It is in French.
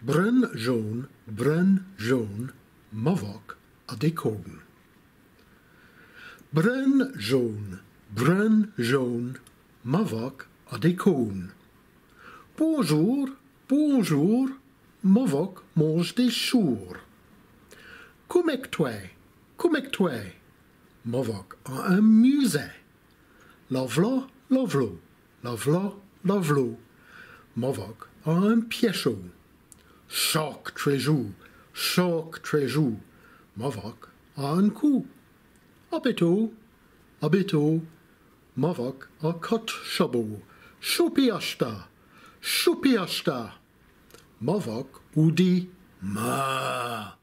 brun jaune, mavok a des cônes. Brun jaune, mavok a des cônes. Bonjour, mavok mange des choux. Comment toi, mavok a un musée. Lavlo, mavok a un piéchot. Choc trésou, mavok a un coup. Abito, mavok a cut chabot. Choupiashta, mavok ou dit ma.